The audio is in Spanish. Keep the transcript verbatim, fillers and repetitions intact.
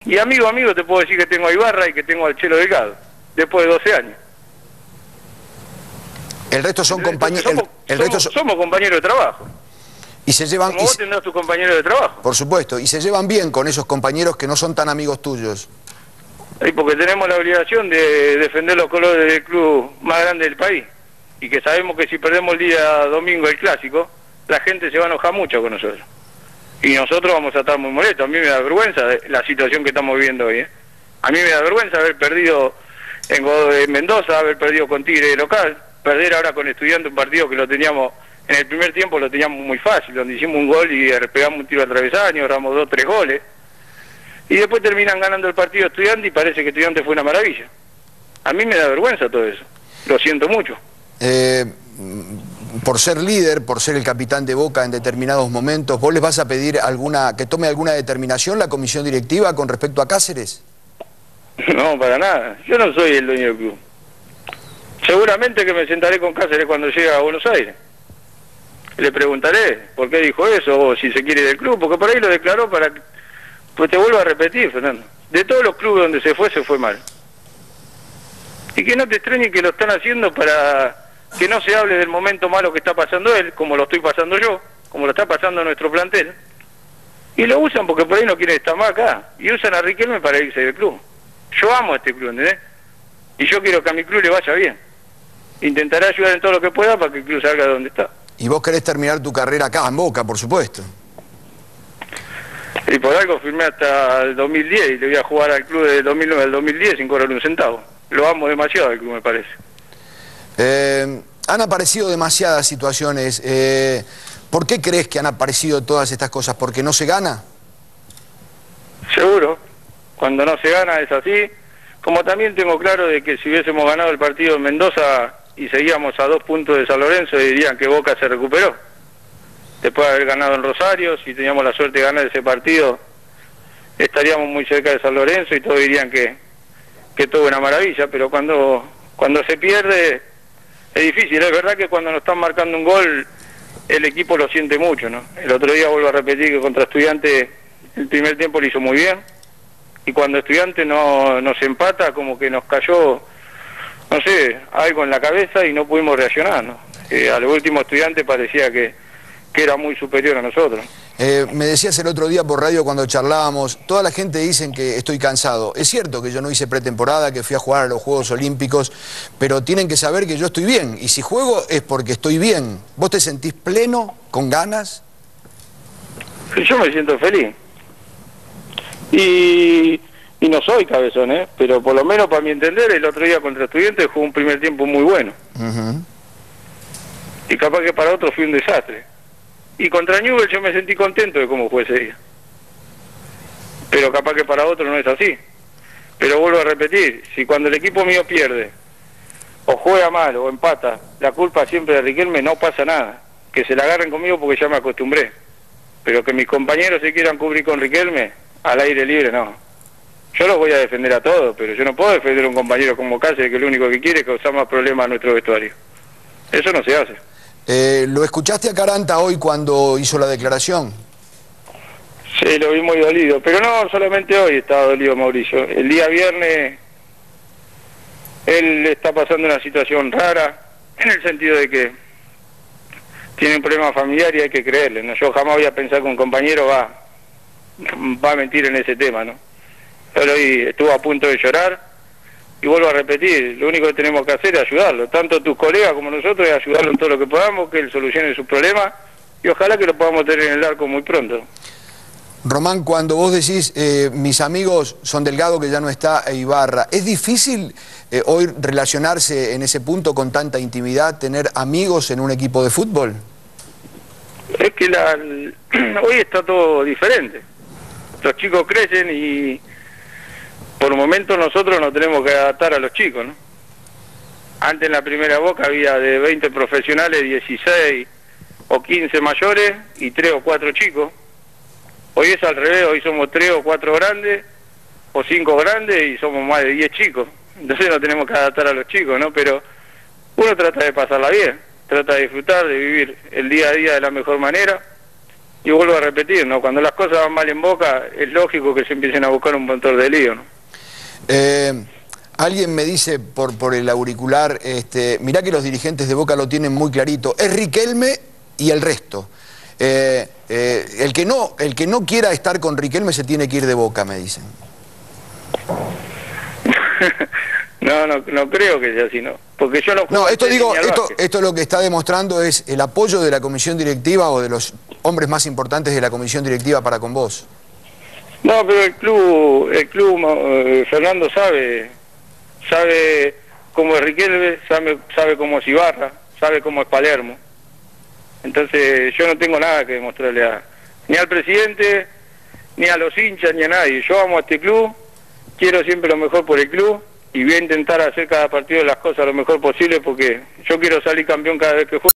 Y amigo, amigo, te puedo decir que tengo a Ibarra y que tengo al Chelo Delgado, después de doce años. El resto son compañeros... Somos, el, el somos, resto son... somos compañeros de trabajo. Y se llevan... Como y vos se... tendrás tus compañeros de trabajo. Por supuesto, y se llevan bien con esos compañeros que no son tan amigos tuyos. Y porque tenemos la obligación de defender los colores del club más grande del país. Y que sabemos que si perdemos el día domingo el clásico, la gente se va a enojar mucho con nosotros. Y nosotros vamos a estar muy molestos. A mí me da vergüenza la situación que estamos viviendo hoy, ¿eh? A mí me da vergüenza haber perdido en, en Mendoza, haber perdido con Tigre de local, perder ahora con Estudiantes un partido que lo teníamos, en el primer tiempo lo teníamos muy fácil, donde hicimos un gol y pegamos un tiro al travesaño, damos dos, tres goles. Y después terminan ganando el partido Estudiantes y parece que Estudiantes fue una maravilla. A mí me da vergüenza todo eso. Lo siento mucho. Eh, por ser líder, por ser el capitán de Boca en determinados momentos, ¿vos les vas a pedir alguna que tome alguna determinación la comisión directiva con respecto a Cáceres? No, para nada. Yo no soy el dueño del club. Seguramente que me sentaré con Cáceres cuando llegue a Buenos Aires. Le preguntaré por qué dijo eso, o si se quiere del club, porque por ahí lo declaró para... Pues te vuelvo a repetir, Fernando. De todos los clubes donde se fue, se fue mal. Y que no te extrañe que lo están haciendo para que no se hable del momento malo que está pasando él, como lo estoy pasando yo, como lo está pasando nuestro plantel. Y lo usan porque por ahí no quieren estar más acá. Y usan a Riquelme para irse del club. Yo amo a este club, ¿entendés? Y yo quiero que a mi club le vaya bien. Intentaré ayudar en todo lo que pueda para que el club salga de donde está. Y vos querés terminar tu carrera acá, en Boca, por supuesto. Y por algo firmé hasta el dos mil diez y le voy a jugar al club del dos mil nueve al dos mil diez sin cobrar un centavo. Lo amo demasiado al club, me parece. Eh, han aparecido demasiadas situaciones. Eh, ¿Por qué crees que han aparecido todas estas cosas? ¿Porque no se gana? Seguro. Cuando no se gana es así. Como también tengo claro de que si hubiésemos ganado el partido en Mendoza y seguíamos a dos puntos de San Lorenzo, dirían que Boca se recuperó. Después de haber ganado en Rosario, si teníamos la suerte de ganar ese partido, estaríamos muy cerca de San Lorenzo y todos dirían que, que todo es una maravilla, pero cuando, cuando se pierde es difícil. Es verdad que cuando nos están marcando un gol, el equipo lo siente mucho, ¿no? El otro día vuelvo a repetir que contra Estudiantes el primer tiempo lo hizo muy bien, y cuando Estudiantes no nos empata, como que nos cayó, no sé, algo en la cabeza y no pudimos reaccionar, ¿no? Eh, al último Estudiante parecía que que era muy superior a nosotros. Eh, me decías el otro día por radio cuando charlábamos, toda la gente dicen que estoy cansado. Es cierto que yo no hice pretemporada, que fui a jugar a los Juegos Olímpicos, pero tienen que saber que yo estoy bien, y si juego es porque estoy bien. ¿Vos te sentís pleno, con ganas? Yo me siento feliz. Y, y no soy cabezón, ¿eh? Pero por lo menos para mi entender, el otro día contra Estudiantes jugó un primer tiempo muy bueno. Uh-huh. Y capaz que para otros fue un desastre. Y contra Newell's yo me sentí contento de cómo fue ese día. Pero capaz que para otros no es así. Pero vuelvo a repetir, si cuando el equipo mío pierde, o juega mal, o empata, la culpa siempre de Riquelme, no pasa nada. Que se la agarren conmigo porque ya me acostumbré. Pero que mis compañeros se quieran cubrir con Riquelme, al aire libre, no. Yo los voy a defender a todos, pero yo no puedo defender a un compañero como Cáceres, que lo único que quiere es causar más problemas a nuestro vestuario. Eso no se hace. Eh, ¿Lo escuchaste a Caranta hoy cuando hizo la declaración? Sí, lo vi muy dolido, pero no solamente hoy estaba dolido Mauricio. El día viernes él está pasando una situación rara, en el sentido de que tiene un problema familiar y hay que creerle, ¿no? Yo jamás voy a pensar que un compañero va, va a mentir en ese tema, ¿no? Pero hoy estuvo a punto de llorar. Y vuelvo a repetir, lo único que tenemos que hacer es ayudarlo, tanto tus colegas como nosotros, es ayudarlo en todo lo que podamos, que él solucione sus problemas, y ojalá que lo podamos tener en el arco muy pronto. Román, cuando vos decís, eh, mis amigos son Delgado, que ya no está, e Ibarra, ¿es difícil eh, hoy relacionarse en ese punto con tanta intimidad, tener amigos en un equipo de fútbol? Es que la, hoy está todo diferente. Los chicos crecen y por momentos nosotros nos tenemos que adaptar a los chicos, ¿no? Antes en la primera Boca había de veinte profesionales, dieciséis o quince mayores y tres o cuatro chicos. Hoy es al revés, hoy somos tres o cuatro grandes o cinco grandes y somos más de diez chicos. Entonces nos tenemos que adaptar a los chicos, ¿no? Pero uno trata de pasarla bien, trata de disfrutar, de vivir el día a día de la mejor manera. y vuelvo a repetir, ¿no? Cuando las cosas van mal en Boca, es lógico que se empiecen a buscar un montón de lío, ¿no? Eh, alguien me dice por, por el auricular, este, mirá que los dirigentes de Boca lo tienen muy clarito, es Riquelme y el resto. Eh, eh, el, que no, el que no quiera estar con Riquelme se tiene que ir de Boca, me dicen. No, no, no creo que sea así, ¿no? Porque yo no... No, esto digo, esto, esto lo que está demostrando es el apoyo de la comisión directiva o de los hombres más importantes de la comisión directiva para con vos. No, pero el club, el club, eh, Fernando sabe, sabe cómo es Riquelme, sabe, sabe cómo es Ibarra, sabe cómo es Palermo. Entonces yo no tengo nada que demostrarle a, ni al presidente, ni a los hinchas, ni a nadie. Yo amo a este club, quiero siempre lo mejor por el club, y voy a intentar hacer cada partido las cosas lo mejor posible porque yo quiero salir campeón cada vez que juego.